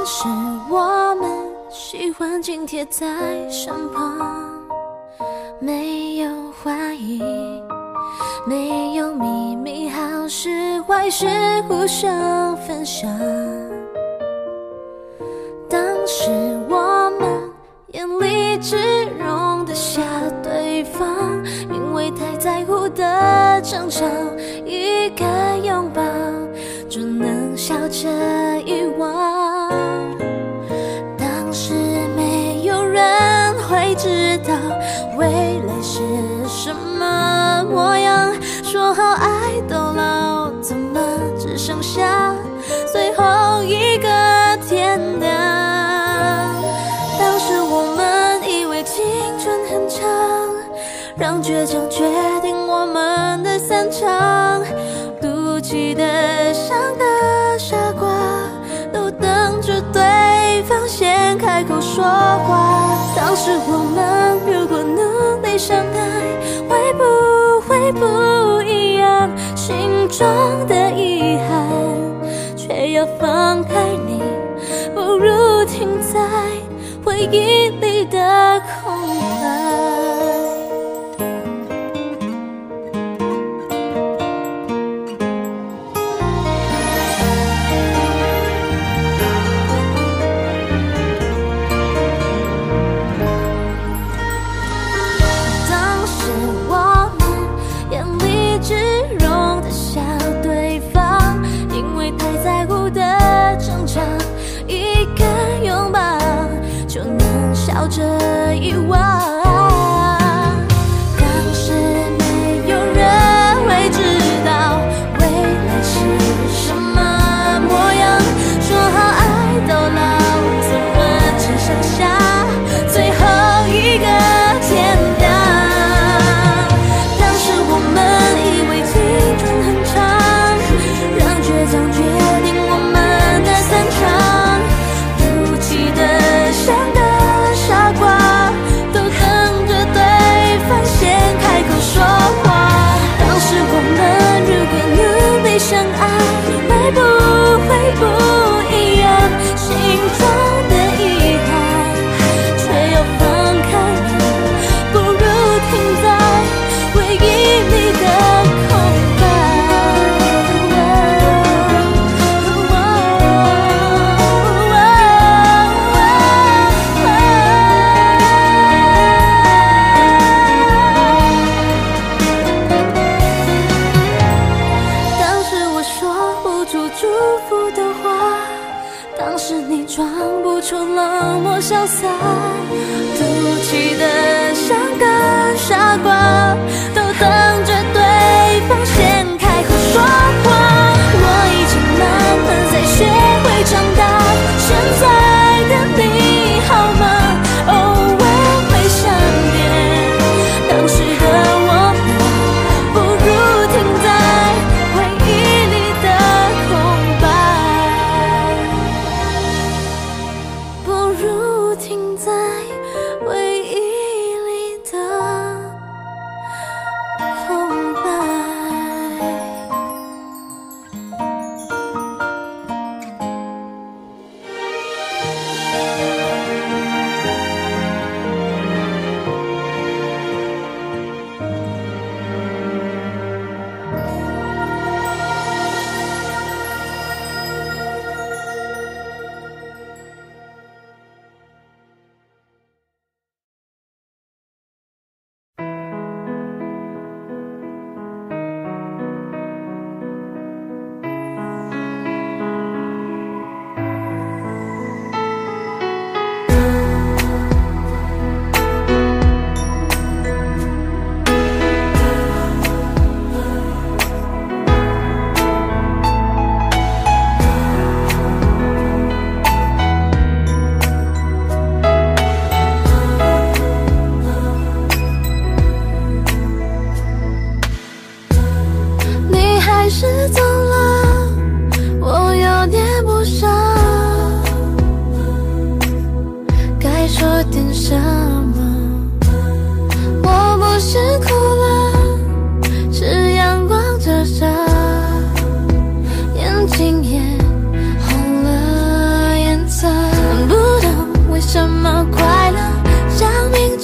时我们喜欢紧贴在身旁，没有怀疑，没有秘密，好事坏事互相分享。当时我们眼里只容得下对方，因为太在乎的争吵，一个拥抱就能笑着遗忘。当时没有人会知道未来是什么模样，说好爱到老，怎么只剩下最后一个天亮？当时我们以为青春很长，让倔强决定我们的散场，赌气的像个傻瓜，都等着对方先开口说话。当时我们如果努力相爱，会不会不一样？心中的遗憾，却要放开你，不如停在回忆里的空白。笑着遗忘，当时没有人会知道未来是什么模样，说好爱到老，怎么只剩下最后一个天亮？当时我们以为青春很长，让倔强决定我们的散场，赌气的像个傻瓜，都等着对方先开口说话。当时我们如果努力相爱，会不会不一样？心中的遗憾，却要放开你，不如停在回忆里的空白。当时你装不出冷漠潇洒，赌气的像个傻瓜，都等着对方先开口说话。我已经慢慢在学会长大，现在的你好吗？偶尔会想念当时的我们，不如停在回忆里的空白，不如停在回忆里的空白。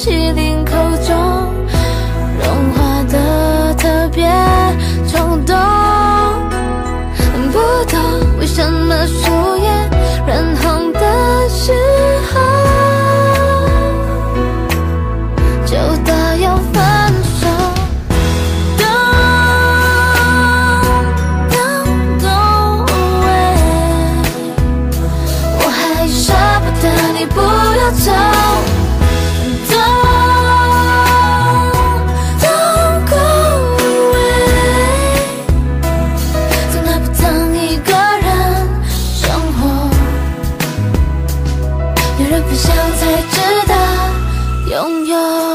麒麟口中融化的特别冲动。不懂为什么树叶染红的时候就到要分手。Don't go away， 我还舍不得你不要走。Don't go away， 从来不曾一个人生活，有人分享才值得拥有。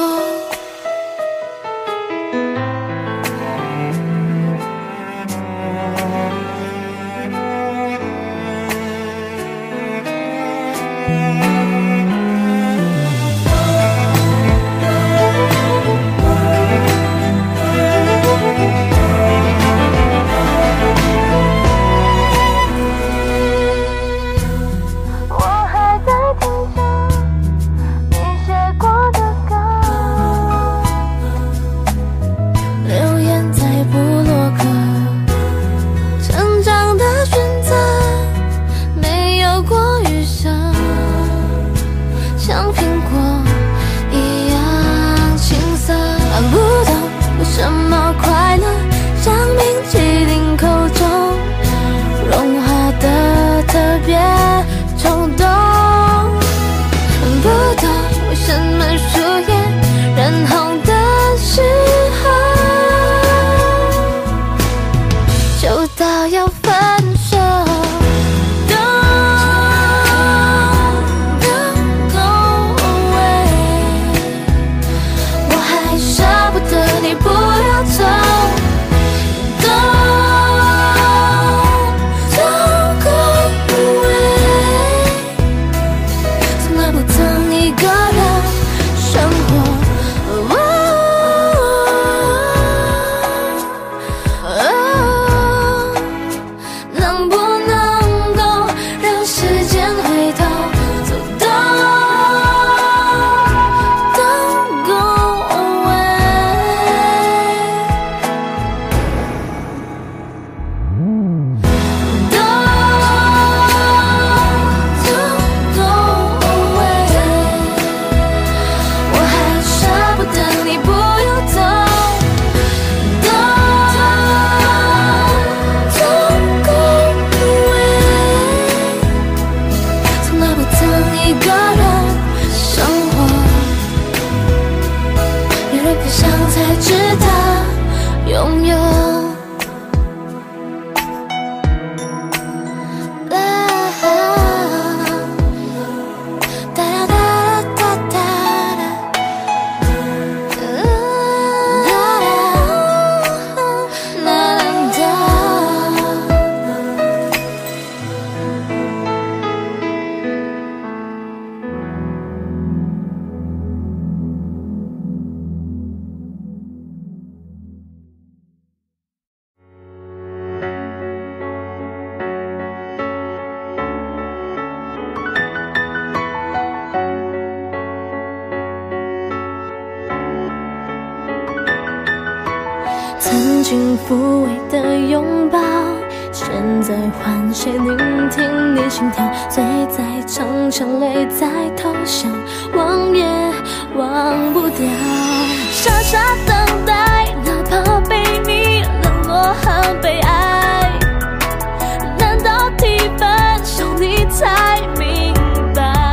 曾经抚慰的拥抱，现在换谁聆听你心跳？醉在长城，泪在头上，忘也忘不掉。傻傻等待，哪怕被你冷落和被爱，难道提分手你才明白？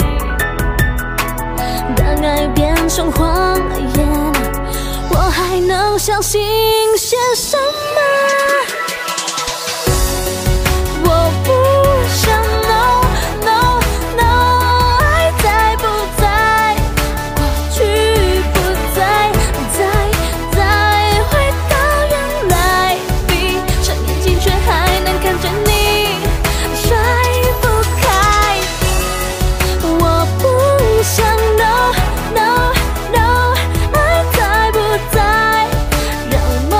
当爱变成谎言，我还能相信些什么？我不想 no no no， 爱在不在，过去不在，再回到原来，闭上眼睛却还能看着你，甩不开。我不想 no no no， 爱在不在，让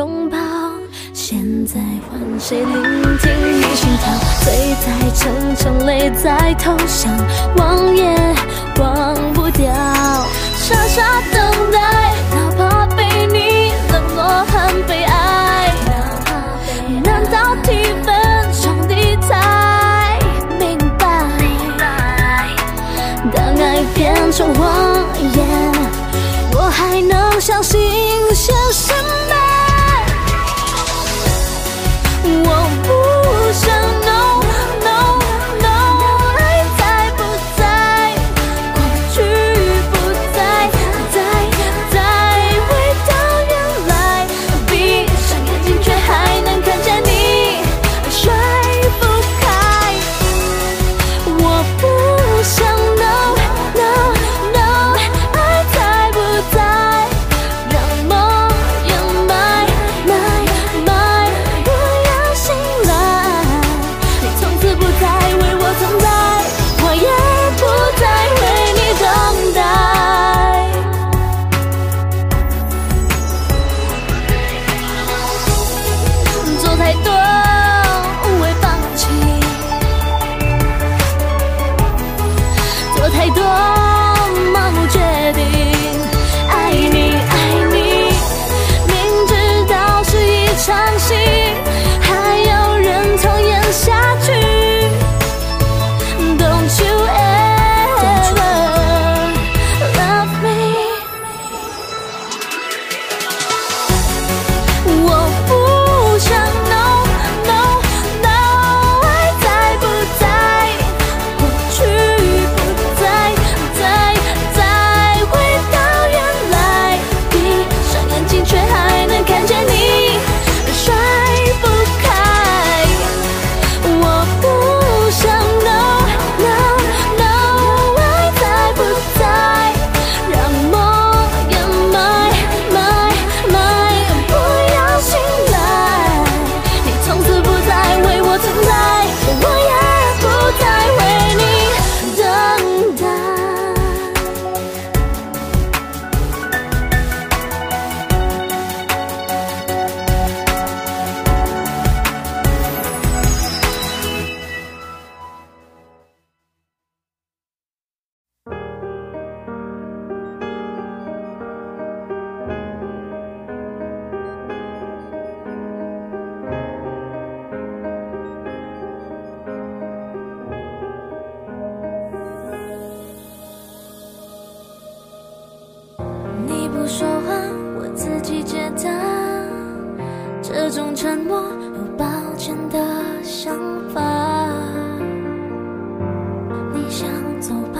拥抱。现在换谁聆听你心跳？醉在层层，泪在头上，忘也忘不掉。傻傻等待，哪怕被你冷落很悲哀。难道提分上帝才明白？当爱变成谎言，我还能相信些什么？我不想 no no no， 爱在不在，过去不在，回到原来，闭上眼睛却还能看见你，甩不开。我不想 no no no， 爱在不在，让梦掩埋，不要醒来。你从此不再为我存在，我也不再为你等待。做太多无谓放弃，做太多盲目决定。爱你爱你，明知道是一场戏，还有人曾演下去。Don't you ever love me？ 我不想 no no no， 爱在不在，过去不在，回到原来，闭上眼睛却还能看见你，甩不开。我不想 no no no， 爱在不在，让梦掩埋，不要醒来。你从此不再为我存在，我也不再为你等待。你不说话，我自己解答。这种沉默有抱歉的想法。你想走吧，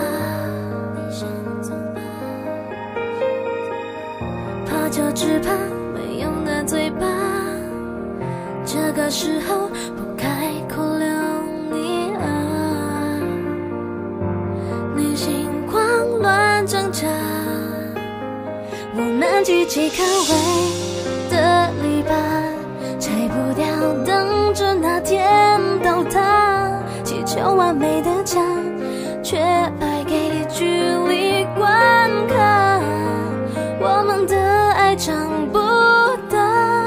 怕就只怕没用的嘴巴。这个时候不开口留你啊，内心慌乱挣扎。我们举起可畏的篱笆，拆不掉，等着那天倒塌。祈求完美的家，却败给距离观看。我们的爱长不大，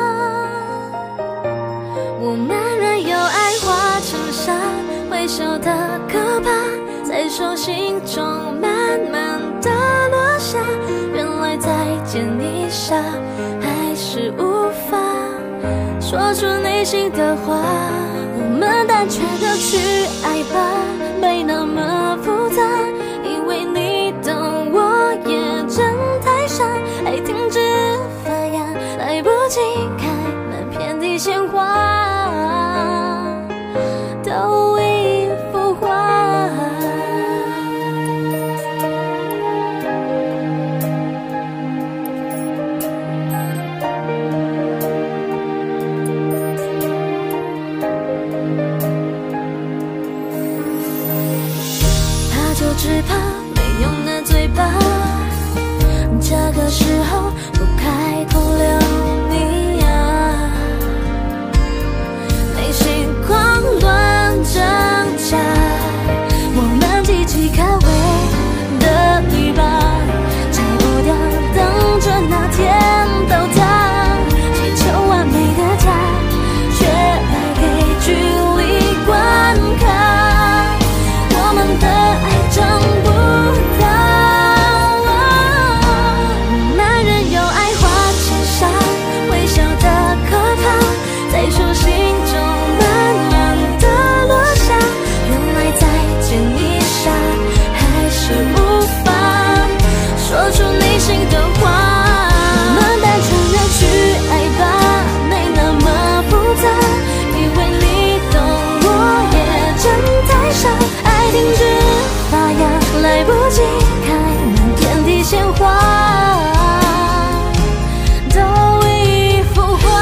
我们任由爱化成沙，微笑的可怕，在手心中慢慢的落下。原来再见一下，还是无法说出内心的话。我们单纯的去爱吧，没那么复杂。因为你懂，我也真太傻，爱停止发芽，来不及开满遍地鲜花，都已腐化。只怕没用的嘴巴，这个时候不开口留你啊，内心狂乱挣扎。我们记起可畏的篱笆，拆不掉，等着那天倒塌。祈求完美季开满遍地鲜花，都已腐化。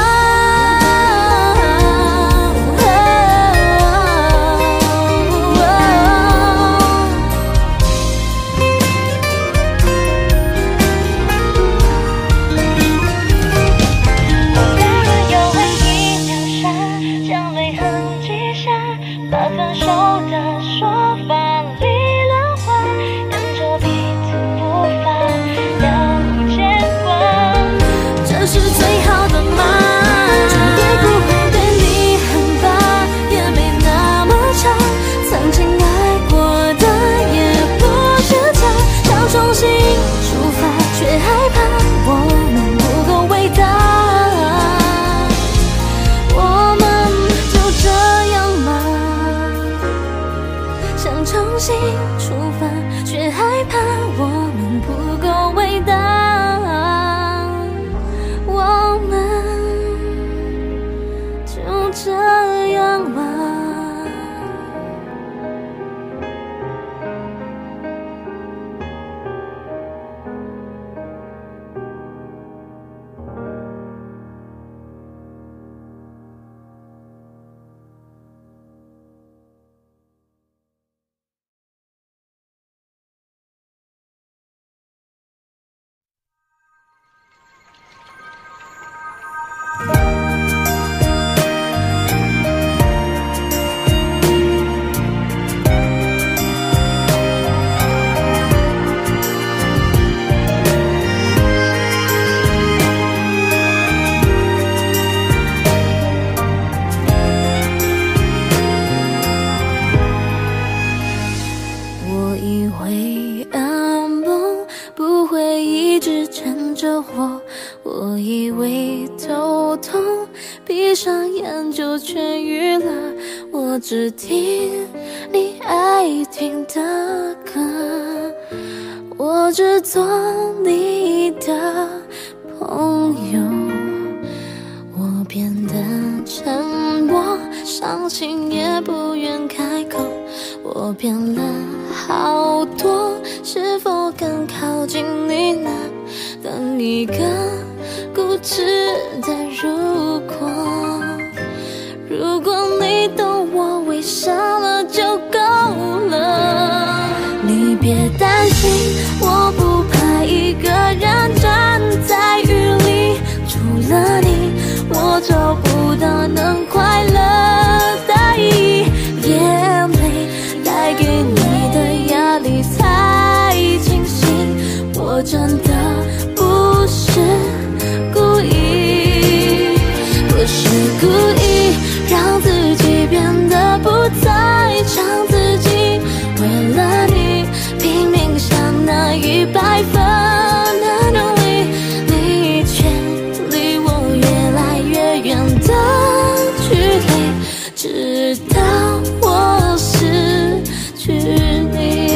我以为头痛，闭上眼就痊愈了。我只听你爱听的歌，我只做你的朋友。我变得沉默，伤心也不愿开口。我变了好多，是否更靠近你呢？等一个固执的如果，如果你懂我为什么就够了。你别担心，我不怕一个人站在雨里，除了你我找不到能快乐的意义。眼泪带给你的压力太清醒，我真的不是故意，不是故意让自己变得不再像自己，为了你拼命想那100分的努力，你却离我越来越远的距离，直到我失去你。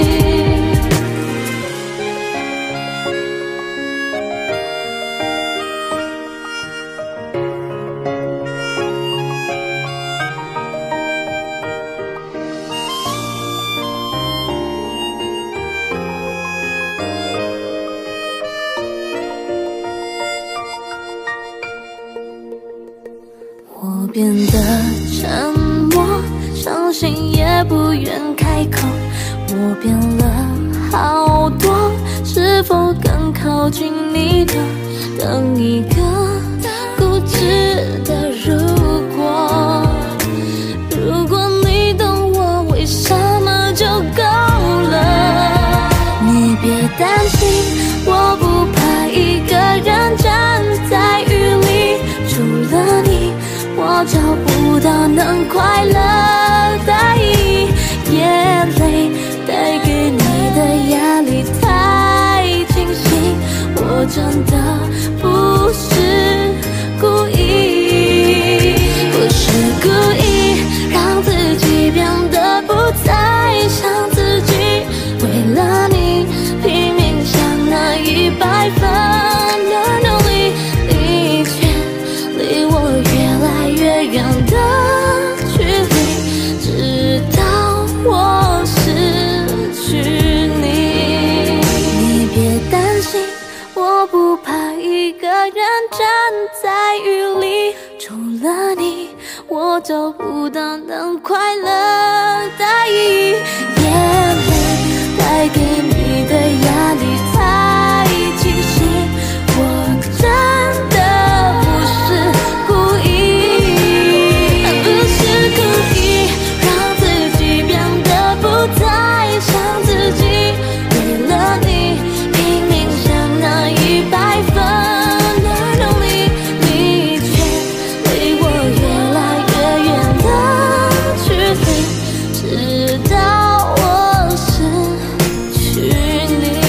我变得沉默，伤心也不愿开口。我变了好多，是否更靠近你呢？等一个固执的如果，如果你懂我为什么就够了。你别担心，我不怕一个人站在雨里，除了你我找不到能快乐的意义。眼泪带给你的压力太清醒，我真的不是故意，不是故意让自己变得不再像自己，为了你拼命想那100分的努力，你却离我越来越远的距离， 我找不到能快乐的意义。眼泪带给你的压力太清晰，我真的不是故意，不是故意让自己变得不太像自己。为了你，明明想拿100分的努力，你却离我越来越远的距离，直到我失去你。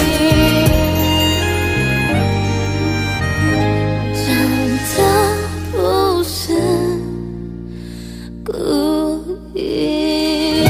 真的不是故意。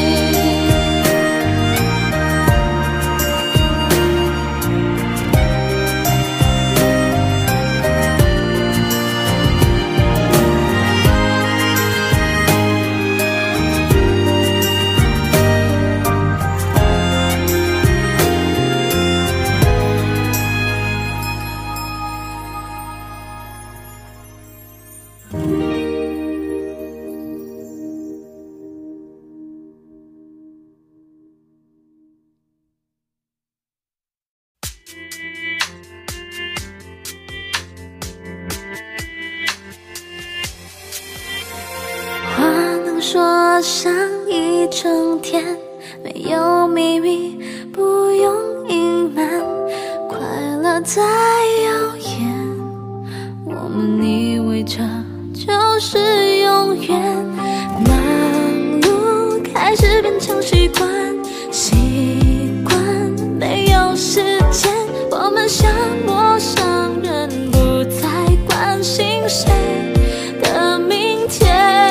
话能说上一整天，没有秘密，不用隐瞒，快乐在耀眼，我们以为这就是永远。忙碌开始变成习惯，习惯没有时间，我们像陌生人，不再关心谁的明天。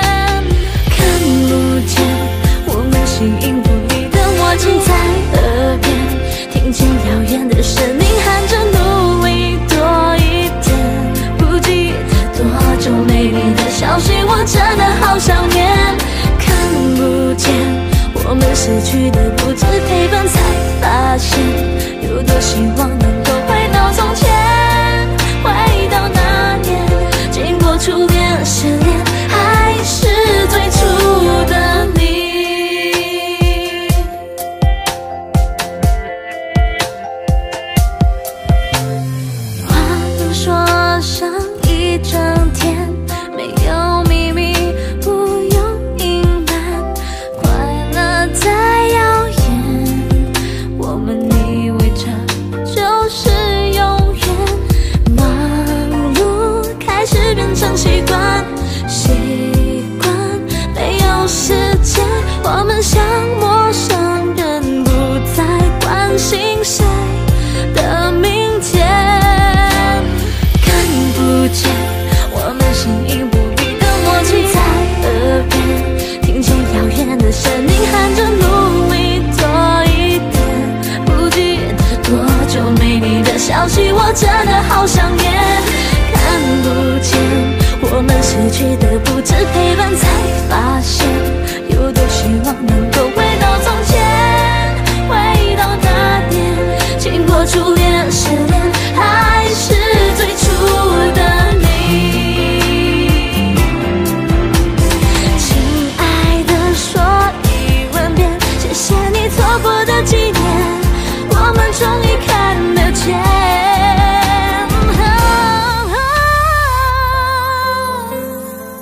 形影不离的默契在耳边，听见遥远的声音喊着努力多一点。不记得多久没你的消息，我真的好想念。看不见我们失去的不止陪伴，才发现有多希望能够回到从前，回到那年，经过初恋失恋，还是最初的你。上一整天，没有秘密，不用隐瞒，快乐在耀眼，我们以为这就是永远。忙碌开始变成习惯，习惯没有时间，我们像陌生人，不再关心谁的明天。我们形影不离的默契在耳边，听见遥远的声音喊着努力多一点。不记得多久没你的消息，我真的好想念。看不见我们失去的不止陪伴，才发现有多希望能够回到从前，回到那年，经过初恋失恋，还是最初的错过的纪念，我们终于看得见。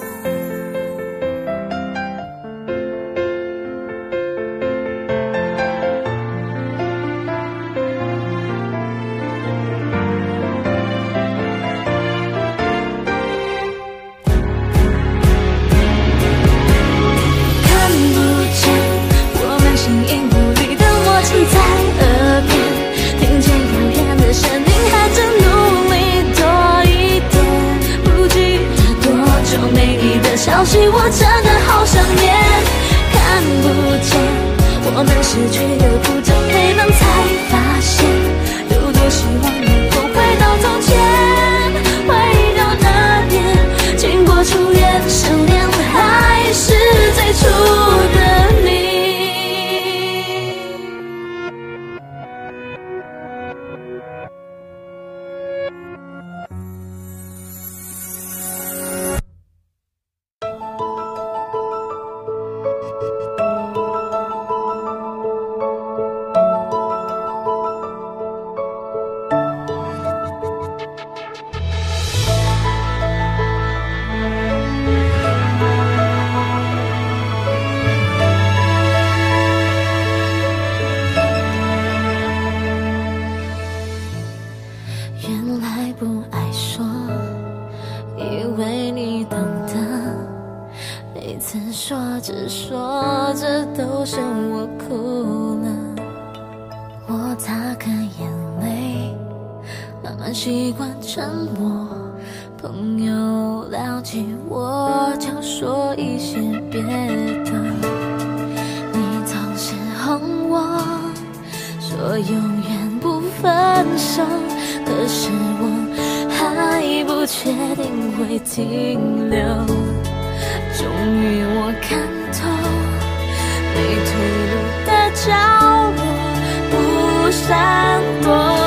只说这都是我哭了。我擦干眼泪，慢慢习惯沉默。朋友聊起我，就说一些别的。你总是哄我，说永远不分手，可是我还不确定会停留。终于我看透，没退路的角落不闪躲。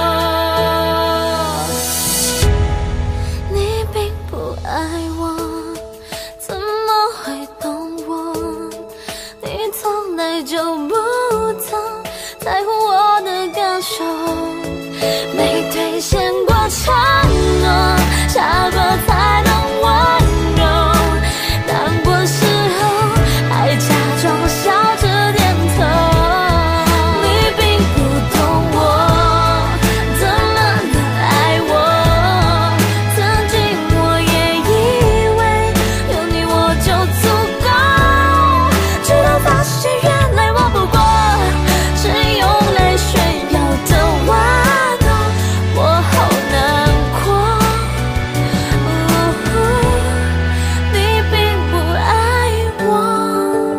你并不爱我，怎么会懂我？你从来就不曾在乎我的感受，没兑现过承诺，下过才懂温柔。难过时候还假装笑着点头，你并不懂我怎么能爱我。曾经我也以为有你我就足够，直到发现原来我不过是用来炫耀的玩偶，我好难过。你并不爱我。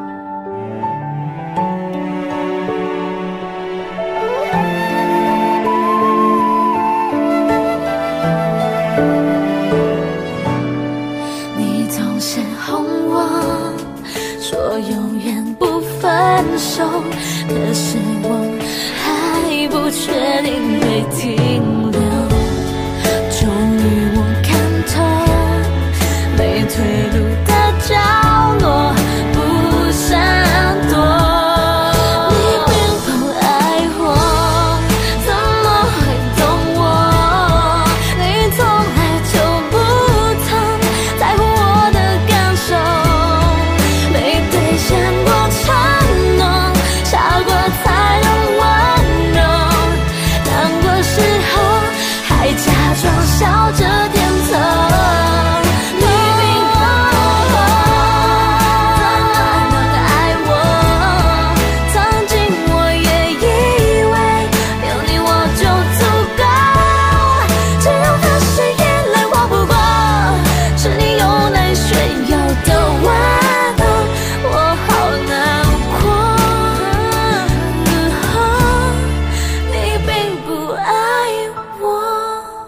你总是哄我，说永远不分手，可是我还不确定会停留。终于我看透，没退路的角落不闪躲。你并不爱我，怎么会懂我？你从来就不曾在乎我的感受，没兑现过承诺，下过才懂温柔。难过时候还假装笑着点头。你并不怎么能爱我？曾经我也以为有你我就足够，直到发现原来我不过是你用来炫耀的玩偶，我好难过。你并不爱我。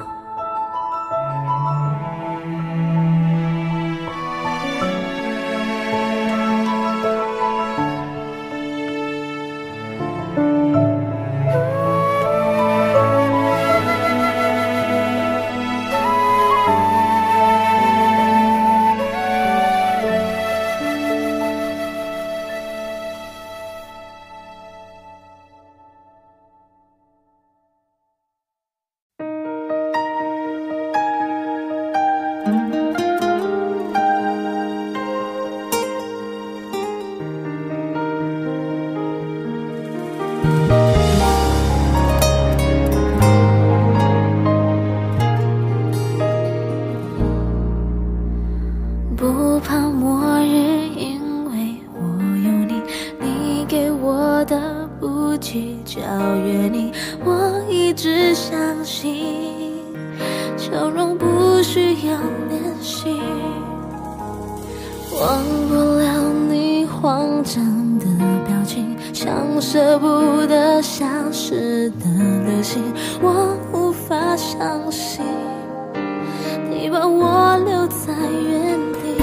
不怕末日，因为我有你，你给我的不计较约你，我一直相信笑容不需要练习。忘不了你慌张的表情，像舍不得消失的流星，我无法相信你把我留在原地，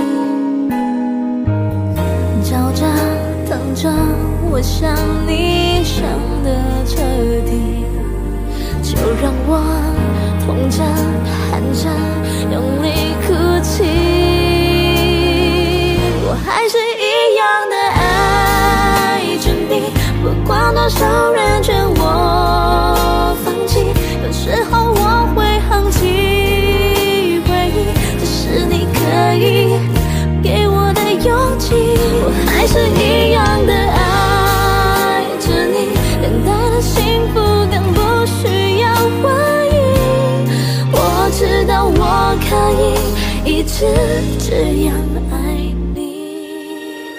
叫着等着我想你想得彻底，就让我痛着喊着用力哭泣。我还是一样的爱着你，不管多少人劝我放弃，有时候我会放弃回忆，这是你可以给我的勇气。我还是一样的爱着你，等待的幸福更不需要回忆。我知道我可以一直这样爱你。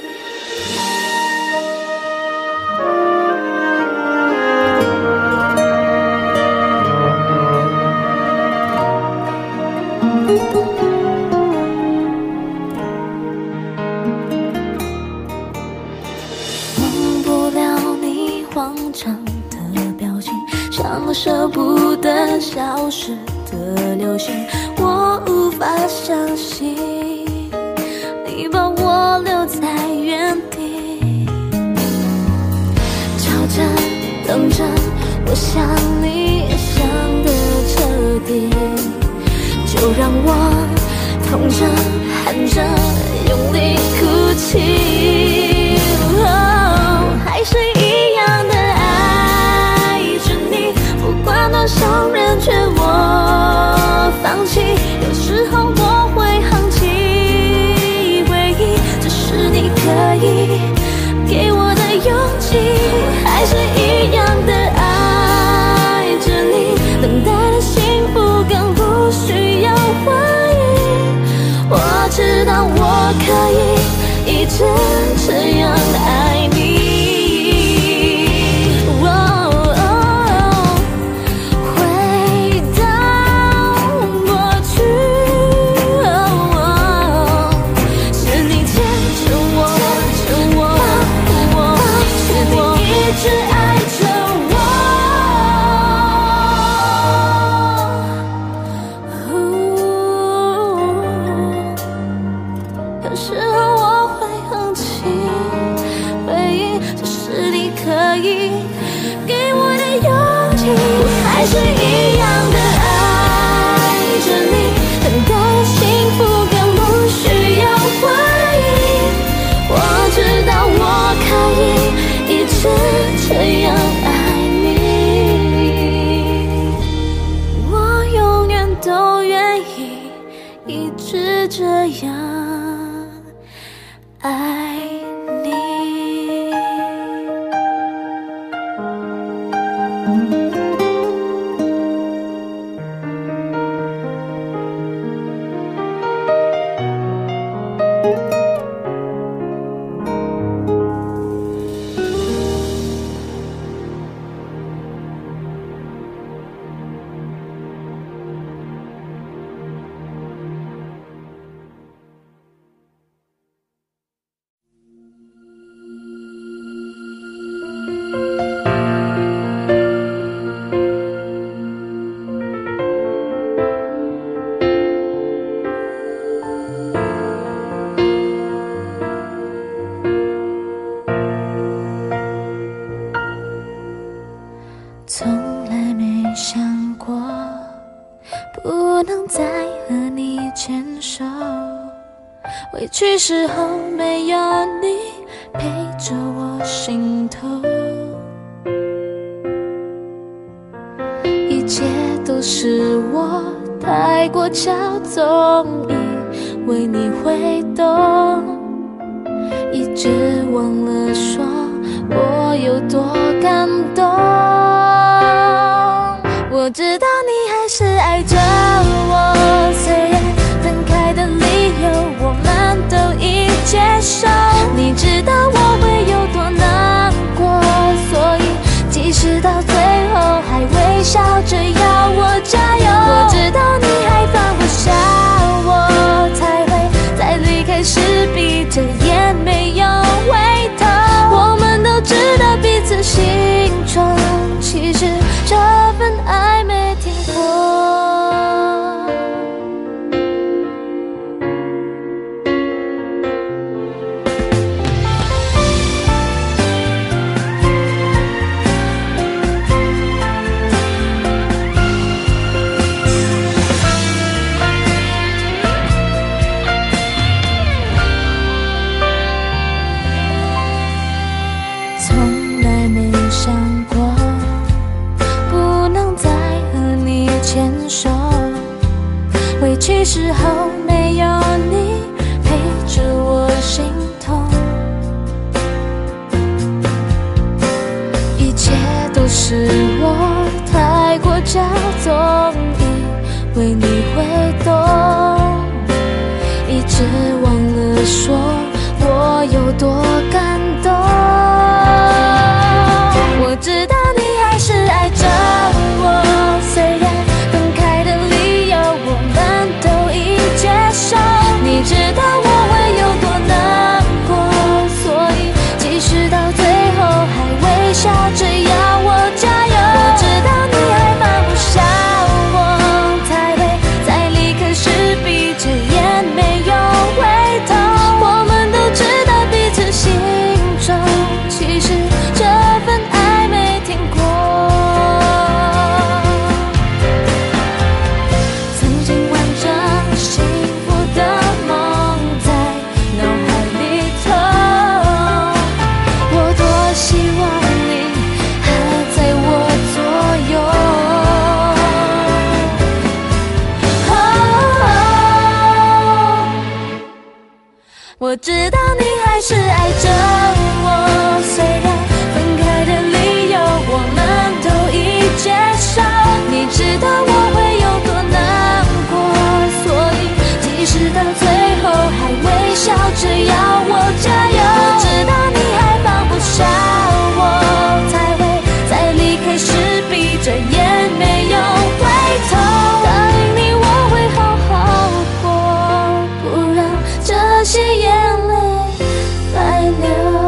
慌张的表情，像个舍不得消失的流星。我无法相信你把我留在原地，瞧着等着，我想你想得彻底，就让我痛着喊着用力哭泣。还是一样的爱着你，不管多少人劝我放弃，有时候我会放弃回忆，这是你可以给我的勇气。还是一样的爱着你，等待的幸福更不需要怀疑，我知道我可以一直这样爱你。还是一样的爱着你，等待的幸福更不需要怀疑，我知道我可以一直这样爱你，我永远都愿意一直这样爱你。委屈时候没有你陪着我心头，一切都是我太过骄纵，以为你会懂，一直忘了说我有多感动。我知道你还是爱着我，虽然分开的理由我们都已接受，你知道我会有多难过，所以即使到最后还微笑着要我加油。我知道你还放不下我，才会在离开时闭着眼没有回头。我们都知道彼此心中其实这份爱没停过。委屈时候没有你陪着我心痛，一切都是我太过骄纵，以为你会懂，一直忘了说我有多感动。我知道你还是爱着我，虽然分开的理由我们都已接受，你知道我会有多难过，所以即使到最后还微笑着知道你还是爱着我，虽然分开的理由我们都已接受。你知道我会有多难过，所以即使到最后还微笑着要我加油。我知道你还放不下我，才会在离开时闭着眼没有回头。答应你我会好好过，不让这些眼泪白流。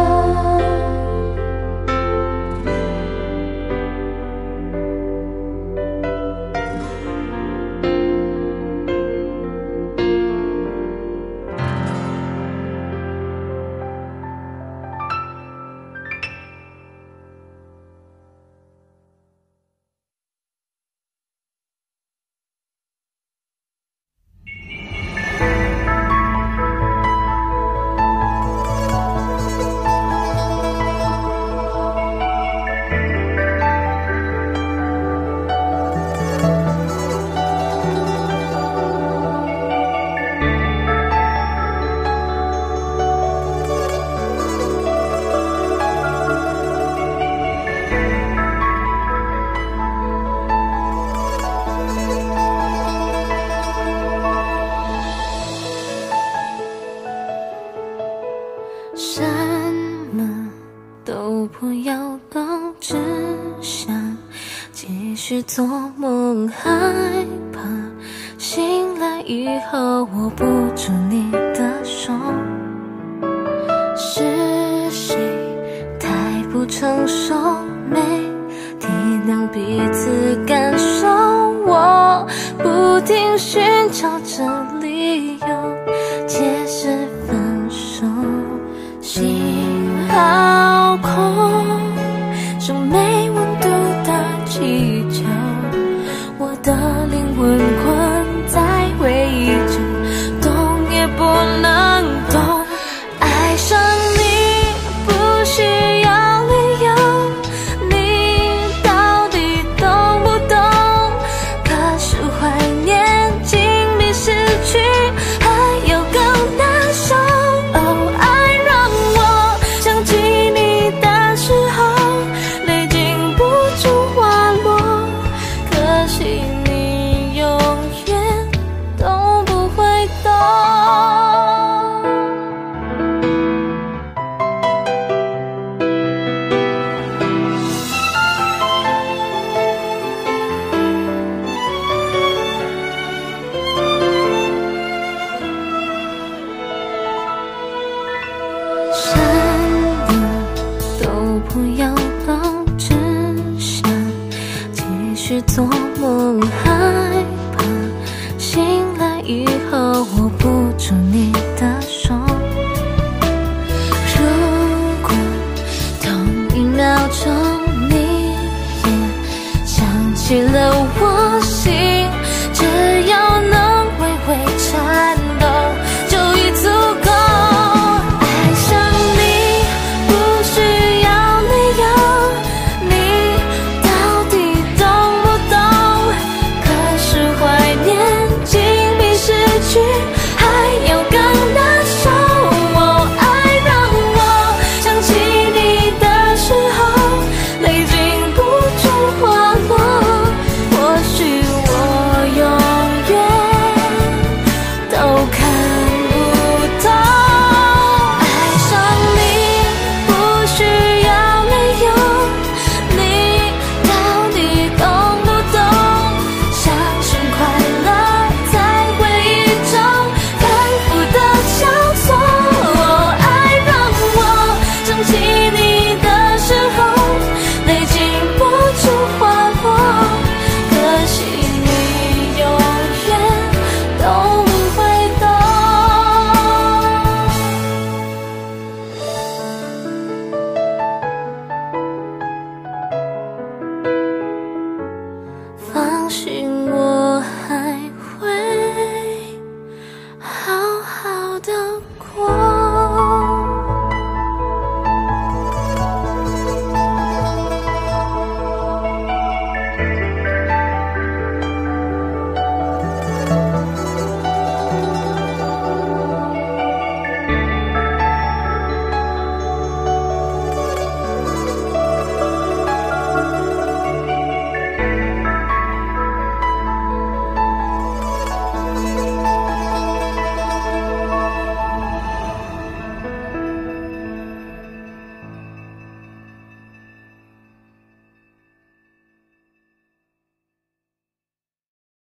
什么都不要弄，只想继续做梦，害怕醒来以后握不住你的手。是谁太不成熟，没体谅彼此感受，我不停寻找着理由解释分手。心好空，像没温度的气球，我的灵魂困在回忆中，动也不能动。爱上你不需要理由，你到底懂不懂？可是怀念竟比失去还要更难受。做梦害怕醒来以后握不住你的手。如果同一秒钟你也想起了我，